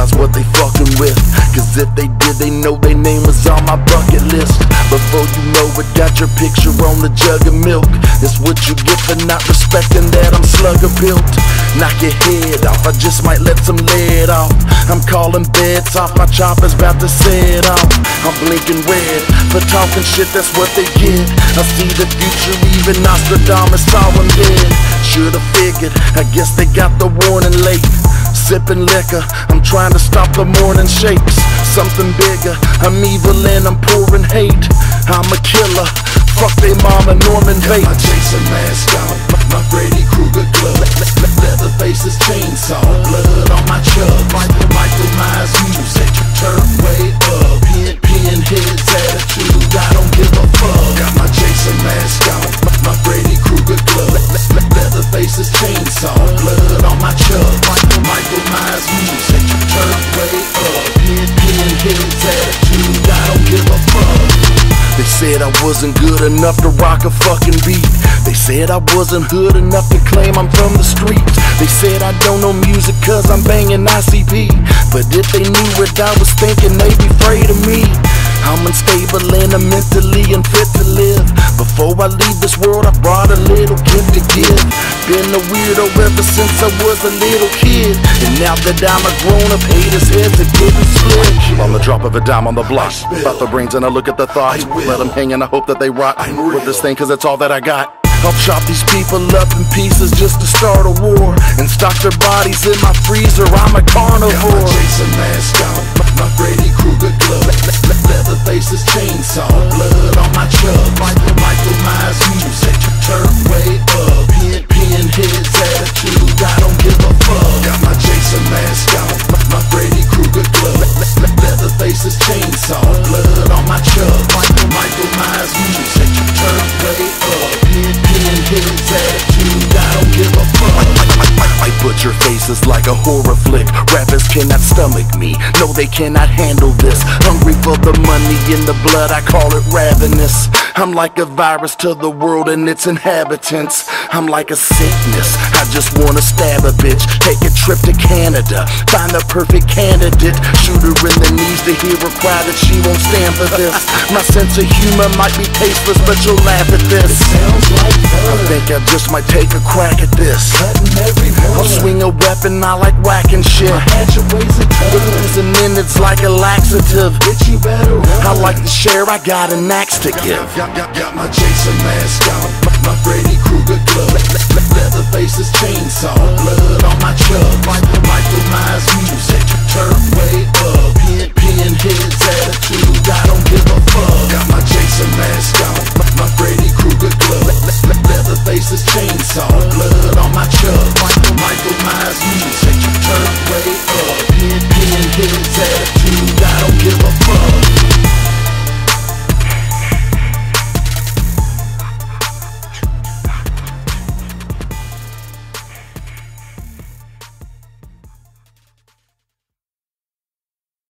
realize what they fucking with. Cause if they did, they know their name was on my bucket list. Before you know it, got your picture on the jug of milk. That's what you get for not respecting that I'm slugger built. Knock your head off, I just might let some lead off. I'm calling beds off, my chopper's about to set off. I'm blinking red for talking shit, that's what they get. I see the future, even Nostradamus saw him dead. Should've figured, I guess they got the warning late. Sipping liquor, I'm trying to stop the morning shakes. Something bigger, I'm evil and I'm pouring hate. I'm a killer, fuck they mama Norman Bates. My Jason mask on, my Freddy Krueger glove, leather faces, chainsaw, blood on my chug. Michael Myers music, turn way up, pin heads attitude, I don't give a fuck. Got my Jason mask on, my Freddy Krueger glove, leather faces, chainsaw, blood on my chug. Michael Myers music, turn way up, pin heads attitude, I don't give a fuck. They said I wasn't good enough to rock a fucking beat. They said I wasn't hood enough to claim I'm from the streets. They said I don't know music cause I'm banging ICP. But if they knew what I was thinking, they'd be afraid of me. I'm unstable and I'm mentally unfit to live. Before I leave this world, I brought a little gift to give. Been a weirdo ever since I was a little kid. And now that I'm a grown-up, haters' heads are getting split. On the drop of a dime on the block, about the brains and I look at the thoughts. Let them hang and I hope that they rot with this thing cause it's all that I got. I'll chop these people up in pieces just to start a war and stock their bodies in my freezer, I'm a carnivore. Got my Jason mask on, my Freddy Krueger glove, leather faces, chainsaw, blood on my chug. Michael Myers music, turn way up, pin heads attitude, I don't give a fuck. Got my Jason mask on, my Freddy Krueger glove, leather faces, chainsaw, blood on my chug. Michael Myers music, turn way up, pin heads attitude, I don't give a fuck. I butcher faces like a horror flick. Rappers cannot stomach me, no they cannot handle this. Hungry for the money and the blood, I call it ravenous. I'm like a virus to the world and its inhabitants. I'm like a sickness, I just wanna stab a bitch. Take a trip to Canada, find the perfect candidate. Shoot her in the knees to hear her cry that she won't stand for this. My sense of humor might be tasteless, but you'll laugh at this. Sounds like I think I just might take a crack at this. cutting everyone. I'll swing a weapon, I like whacking shit. Hatchet weighs a ton, And then it's like a laxative. bitch you better run. I like to share, I got an axe to give. Got my Jason mask on, my Freddy Krueger glove, leather faces, chainsaw, blood on my chug. Michael Myers music, turn way up, pin heads attitude, I don't give a fuck. Got my Jason mask on, my Freddy Krueger glove, leather faces, chainsaw, blood on my chug.